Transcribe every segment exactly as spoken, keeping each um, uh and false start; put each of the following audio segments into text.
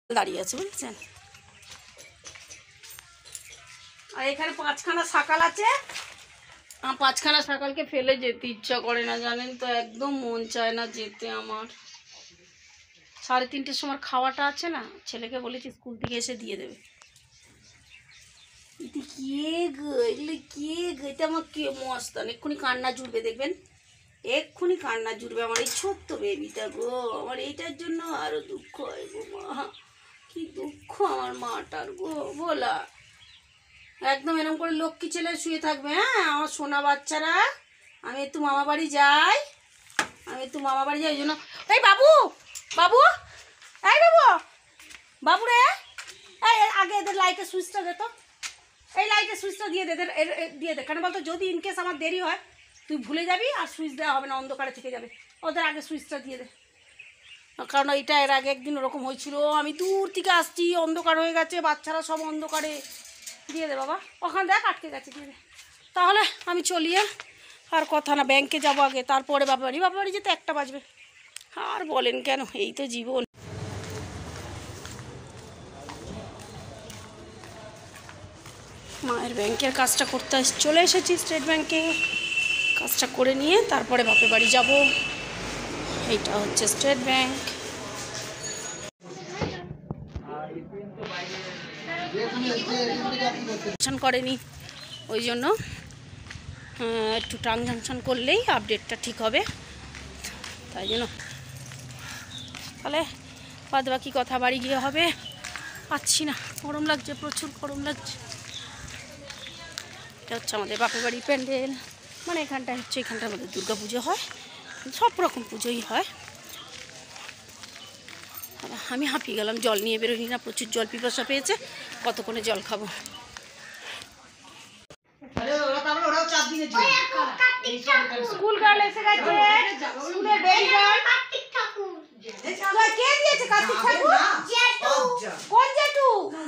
দাঁড়িয়ে আছে বুঝছেন। আর এখানে পাঁচখানা শাকাল আছে। আমার পাঁচখানা শাকালকে ফেলে যেতে ইচ্ছা করে না জানেন তো, একদম মন চায় না যেতে আমার। সাড়ে তিনটের সময় খাওয়াটা আছে না, ছেলেকে বলেছি স্কুল থেকে এসে দিয়ে দেবে। এটি কে গো, এগুলো কে গো? এটা আমার কে মস্তান, এক্ষুনি কান্না জুড়বে দেখবেন, এক্ষুনি কান্না জুড়বে আমার এই ছোট্ট বেবিটা গো। আমার এইটার জন্য আরো দুঃখ হয় গো মা, কি দুঃখ আমার মাটার গো বলা। একদম এরকম করে লক্ষ্মী ছেলে শুয়ে থাকবে। হ্যাঁ আমার সোনা বাচ্চারা, আমি একটু মামা বাড়ি যাই, আমি একটু মামা বাড়ি যাই। ওই জন্য এই বাবু বাবু এই বাবু বাবু রে, এই আগে এদের লাইটের সুইচটা দে তো, এই লাইটের সুইচটা দিয়ে দে, এদের দিয়ে দে। কেন বলতো, যদি ইনকেস আমার দেরি হয় তুই ভুলে যাবি আর সুইচ দেওয়া হবে না, অন্ধকারে থেকে যাবে। ওদের আগে সুইচটা দিয়ে দে, কারণ এইটা এর আগে একদিন ওরকম হয়েছিল। আমি দূর থেকে আসছি, অন্ধকার হয়ে গেছে, বাচ্চারা সব অন্ধকারে। দিয়ে দে বাবা, ওখানে দেখ আটকে গেছে, দিয়ে দে। তাহলে আমি চলিয়ে আর কথা না, ব্যাংকে যাবো আগে, তারপরে বাবা বাড়ি। বাবা বাড়ি যেতে একটা বাজবে। আর বলেন কেন, এই তো জীবন। মায়ের ব্যাংকের কাজটা করতে চলে এসেছি, স্টেট ব্যাংকে কাজটা করে নিয়ে তারপরে বাপের বাড়ি যাব। এইটা হচ্ছে স্টেট ব্যাংক। জাংশন করেনি, ওই জন্য একটু ট্রানজাকশন করলেই আপডেটটা ঠিক হবে, তাই জন্য। তাহলে বাদ বাকি কথা বাড়ি গিয়ে হবে। পাচ্ছি না, গরম লাগছে, প্রচুর গরম লাগছে। এটা হচ্ছে আমাদের বাপের বাড়ি প্যান্ডেল, মানে এখানটা হচ্ছে, এখানটার মধ্যে দুর্গা পুজো হয়, সব রকম পুজোই হয়। আমি হাঁপিয়ে গেলাম, জল নিয়ে বেরোই না, প্রচুর জল পিপাসা পেয়েছে, কতক্ষণে জল খাবো। স্কুল গার্ল এসে গেছে, স্কুলের বেবি গার্ল। কে দিয়েছে কার্তিক ঠাকুর? কোন জেঠু?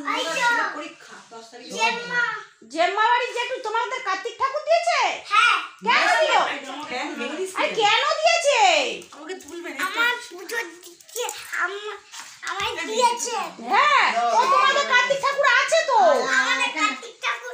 জেম্মা বাড়ির জেঠু তোমাদের কার্তিক ঠাকুর দিয়েছে? হ্যাঁ। কেন দিল? আরে কেন দিয়েছে? আমাকে তুলবে না, আমার পুজো দিচ্ছে, আমায় দিয়েছে। হ্যাঁ, ও তোমাদের কার্তিক ঠাকুর আছে তো। আমাদের কার্তিক ঠাকুর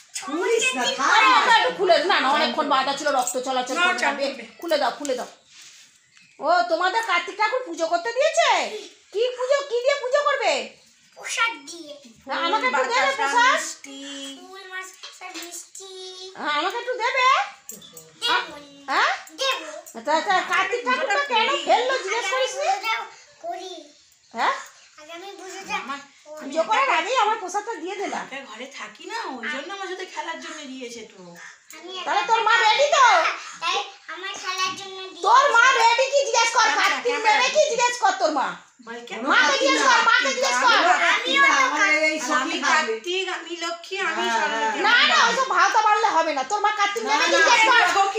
খুলে না না, অনেকক্ষণ বাঁধা ছিল, রক্ত চলাচল করবে। খুলে দাও, খুলে দাও। ও তোমাদের কার্তিক ঠাকুর পুজো করতে দিয়েছে? কি পুজো, কি দিয়ে পুজো করবে? প্রসাদ দিয়ে। আমাকে একটু দেবে প্রসাদ? ফুল মাছ মিষ্টি। হ্যাঁ আমাকে একটু দেবে? হ্যাঁ দেব। আচ্ছা আচ্ছা, কার্তিক ঠাকুরটা কেন ফেললো জিজ্ঞেস করিস নি? করি। হ্যাঁ আগে আমি বুঝে যা, পুজো করার আগেই আমার প্রসাদটা দিয়ে দিলাম। ঘরে থাকি না, ওই জন্য আমার সাথে খেলার জন্য দিয়েছে তো। তাহলে তোর মা রেডি তো? তাই আমার খেলার জন্য দিয়েছে। তোর মা রেডি কি জিজ্ঞেস কর, কার্তিক দেবে কি জিজ্ঞেস কর তোর মা। মাকে জিজ্ঞেস কর, মাকে জিজ্ঞেস কর। আমি কার্তিক, আমি লক্ষ্মী, আমি সরস্বতী। না না, ওইসব ভাওতা বাড়লে হবে না। তোর মা কার্তিক দেবে জিজ্ঞেস কর।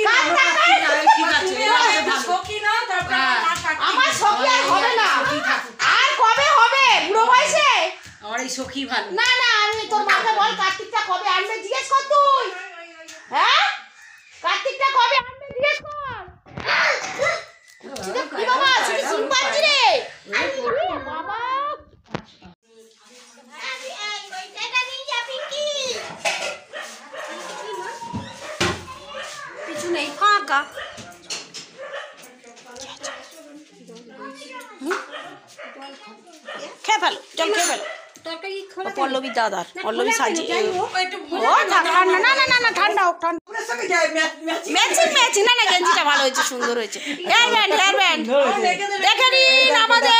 আমার সখী আর হবে না, আর কবে হবে বুড়ো বয়সে? আমার এই সখী ভালো না না, আমি তোর মাকে বল কার্তিকটা কবে আনবে জিজ্ঞেস কর তুই। হ্যাঁ কার্তিকটা কবে আনবে জিজ্ঞেস কর। কি বাবা, শুধু সিম্পাঞ্জি রে বাবা। কিছু নেই, ফাঁকা। খেয়ে ফেলো, জল খেয়ে ফেলো। পল্লবী দাদার, পল্লবী সাজিয়ে। ও ঠান্ডা না না না না, ঠান্ডা হোক, ঠান্ডা। ম্যাচিং ম্যাচিং, না না গেঞ্জিটা ভালো হয়েছে, সুন্দর হয়েছে। হেয়ার ব্যান্ড, হেয়ার ব্যান্ড দেখে নিন আমাদের।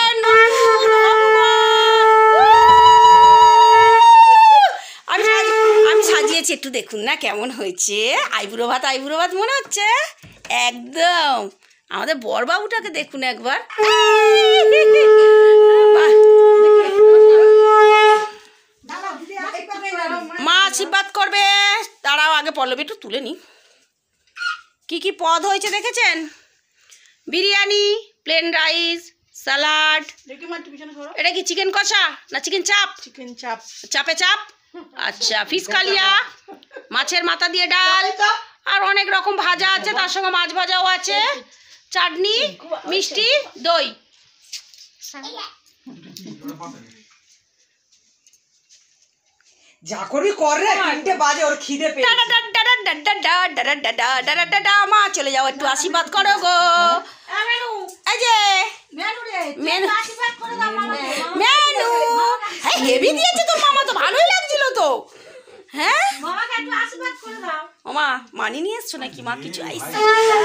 আমি আমি সাজিয়েছি, একটু দেখুন না কেমন হয়েছে। আইবুড়ো ভাত, আইবুড়ো ভাত মনে হচ্ছে একদম। আমাদের বড়বাবুটাকে দেখুন একবার। মা আশীর্বাদ করবে, দাঁড়াও আগে পল্লবী একটু তুলে নি। কি কি পদ হয়েছে দেখেছেন? Biryani, plain rice, salad. এটা কি চিকেন কষা না চিকেন চাপ? চিকেন চাপ, চাপে চাপ। আচ্ছা, ফিশ কালিয়া, মাছের মাথা দিয়ে ডাল, আর অনেক রকম ভাজা আছে, তার সঙ্গে মাছ ভাজাও আছে, চাটনি, মিষ্টি, দই। যা করবি কর রে, তিনটে বাজে, ওর খিদে পেয়ে মা চলে যাও, একটু আশীর্বাদ করো গো। এই যে মেনু মেনু হেভি দিয়েছে তো মামা, তো ভালোই লাগছিল তো। হ্যাঁ মামা মানি নিয়ে এসছো নাকি? মা কিছু আইসা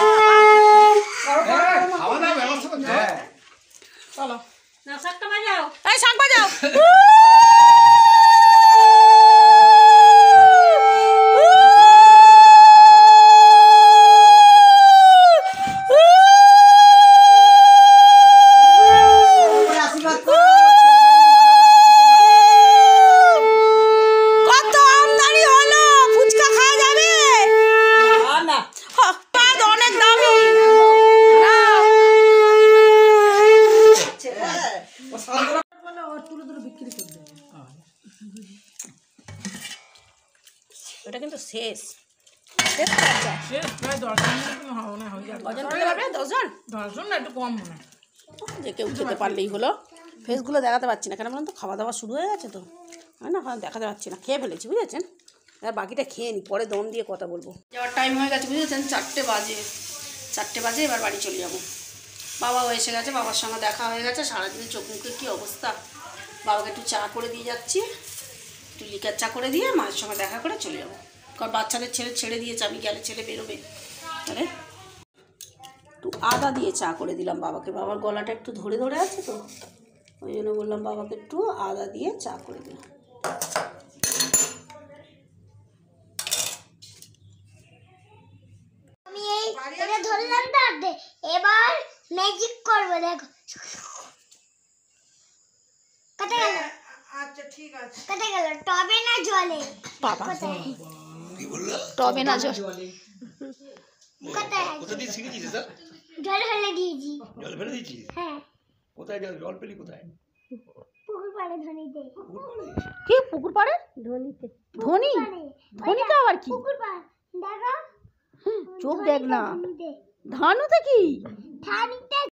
চলো এই শাক বাজাও। ওটা কিন্তু শেষ যে কেউ খেতে পারলেই হলো। ফেসগুলো দেখাতে পারছি না কেন বলুন তো, খাওয়া দাওয়া শুরু হয়ে গেছে তো, হয় না, দেখাতে পারছি না। খেয়ে ফেলেছি বুঝেছেন, আর বাকিটা খেয়ে নি, পরে দম দিয়ে কথা বলবো। যাওয়ার টাইম হয়ে গেছে বুঝেছেন, চারটে বাজে চারটে বাজে এবার বাড়ি চলে যাবো। বাবাও এসে গেছে, বাবার সঙ্গে দেখা হয়ে গেছে। সারাদিনে চোখ মুখের কী অবস্থা। বাবাকে একটু চা করে দিয়ে যাচ্ছি, একটু লিকার চা করে দিয়ে মায়ের সঙ্গে দেখা করে চলে যাবো। কারণ বাচ্চাদের ছেলে ছেড়ে দিয়েছে, আমি গেলে ছেলে বেরোবে। তাহলে একটু আদা দিয়ে চা করে দিলাম বাবাকে, বাবার গলাটা একটু ধরে ধরে আছে তো, ওই জন্য বললাম বাবাকে একটু আদা দিয়ে চা করে দিলাম। আমি এই এটা ধরলাম তো, এবার ম্যাজিক করব, দেখো কত গেল। আচ্ছা ঠিক আছে, কত গেল, টবে না জলে? বাবা কি বললো? টবে না জলে। কোথায় কোথা দিয়ে শিখেছিস স্যার? জল ফেলে দিয়েছি। জল ফেলে দিয়েছিস? হ্যাঁ, কোথায় জল জল পেলি কোথায়? পুকুর পাড়ে ধনিতে। পুকুর পাড়ে? কি পুকুর পাড়ে? ধনিতে ধনী ধনীটা আবার কি? পুকুর পাড় দেখো, চোখ দেখ না, ধনিতে ধানুতে কি? ধানিতে